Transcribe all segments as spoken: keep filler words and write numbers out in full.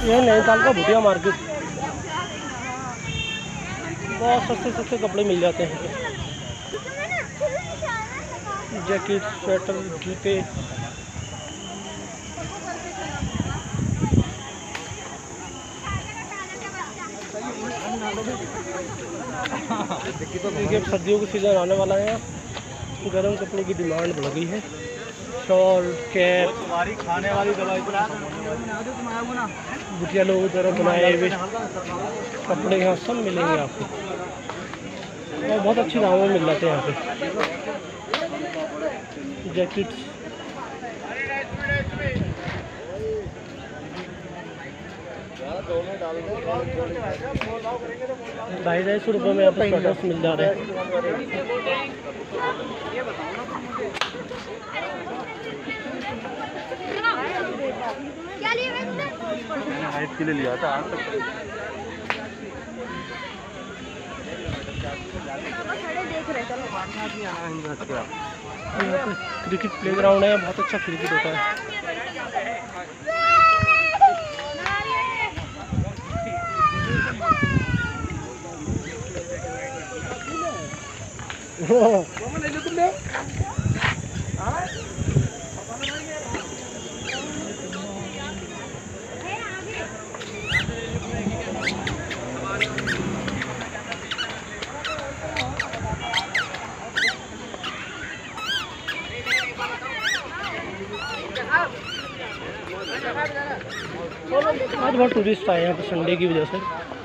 यह नैनीताल का भुटिया मार्केट, बहुत सस्ते सस्ते कपड़े मिल जाते हैं। जैकेट, स्वेटर, जूते। देखिए अब सर्दियों की सीज़न आने वाला है, गर्म कपड़ों की डिमांड बढ़ गई है। शॉल, कैप, खाने वाली दवाई, भुटिया लोगों द्वारा बनाए हुए कपड़े यहाँ सब मिलेंगे आपको, और बहुत अच्छी दामों में मिल जाते हैं यहाँ पे। जैकेट्स, ढाई ढाई सौ रुपये में यहाँ पे स्वेटर्स मिल जा रहे हैं। हाइट के लिए लिया था आज तक। क्रिकेट प्लेग्राउंड है, बहुत अच्छा क्रिकेट होता है। आज बहुत टूरिस्ट आए हैं यहाँ पे संडे की वजह से।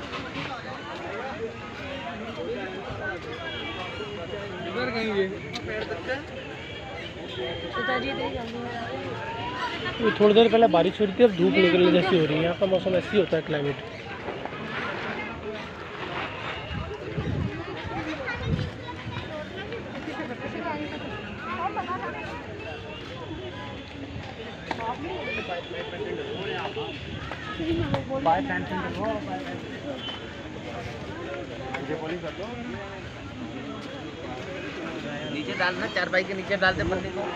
थोड़ी देर पहले बारिश हो रही थी, अब धूप निकलने जैसी हो रही है। यहाँ का मौसम ऐसे ही होता है, क्लाइमेट। नीचे डालना, चार बाई के नीचे डालते पन्नी को।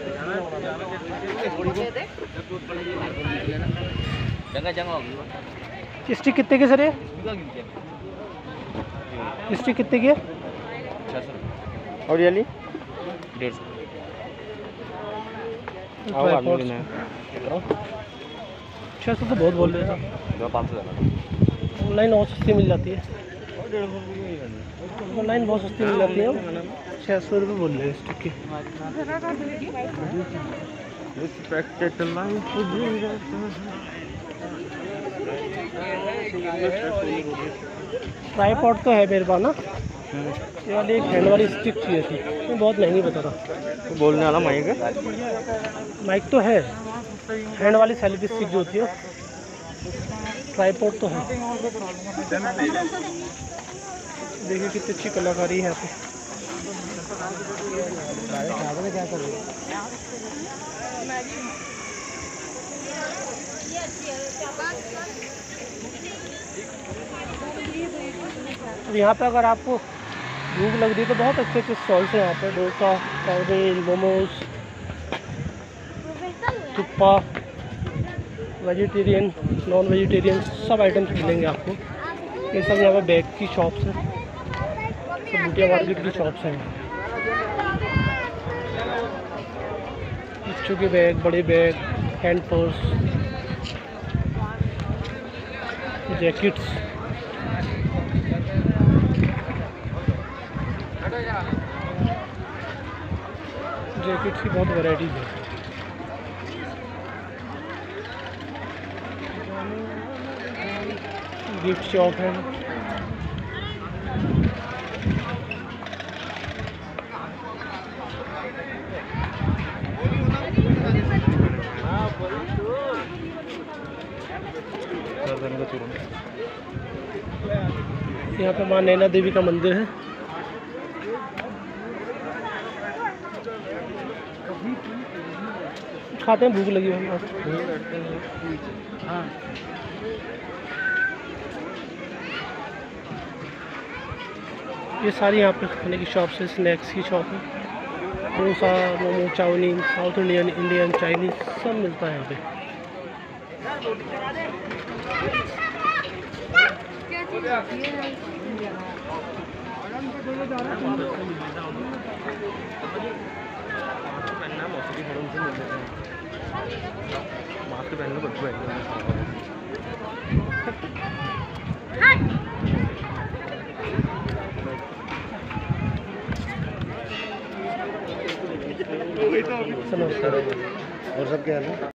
जगह जगह होगी। स्टिक कितने के सर ये? स्टिक कितने की है? छः सौ। और ये डेढ़ सौ। छः सौ तो बहुत बोल रहे हैं। पाँच सौ ऑनलाइन बहुत सस्ती मिल जाती है। ऑनलाइन बहुत सस्ती मिल जाती है। छः सौ रुपये बोल रहे हैं स्टिक की। ट्राईपॉड तो है मेरे पास ना, ये वाली एक हैंड वाली स्टिक चाहिए थी, मैं बहुत महंगी बता रहा। तो बोलने वाला माइक है? माइक तो है, हैंड वाली सेल्फी स्टिक जो होती है। ट्राईपॉड तो है। देखिए कितनी अच्छी कलाकारी है यहाँ पे। क्या कर रहे यहाँ पे अगर आपको भूख लग रही है तो बहुत अच्छे अच्छे स्टॉल्स हैं यहाँ पे। Dosa, chowmein, momos, thukpa, vegetarian, non vegetarian सब आइटम्स मिलेंगे आपको। ये सब यहाँ पे बैग की शॉप्स हैं, सब भुटिया मार्केट की शॉप्स हैं। बच्चों के बैग, बड़े bag, hand purse, jackets. Jackets की बहुत वैरायटीज है। गिफ्ट शॉप है। यहाँ पे माँ नैना देवी का मंदिर है। खाते हैं, भूख लगी है। हाँ, ये सारी यहाँ पे खाने की शॉप है, स्नैक्स की शॉप है। Dosa, momo, chowmein, South Indian, Indian, Chinese सब मिलता है यहाँ पे। मास्क पहन लो बच्चों और सब क्या है।